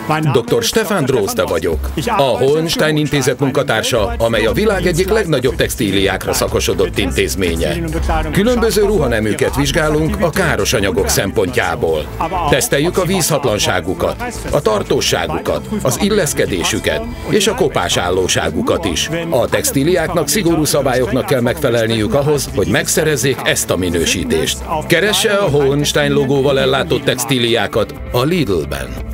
Dr. Stefan Drozda vagyok, a Hohenstein Intézet munkatársa, amely a világ egyik legnagyobb textíliákra szakosodott intézménye. Különböző ruhaneműket vizsgálunk a káros anyagok szempontjából. Teszteljük a vízhatlanságukat, a tartóságukat, az illeszkedésüket és a kopásállóságukat is. A textíliáknak szigorú szabályoknak kell megfelelniük ahhoz, hogy megszerezzék ezt a minősítést. Keresse a Hohenstein logóval ellátott textíliákat a Lidl-ben.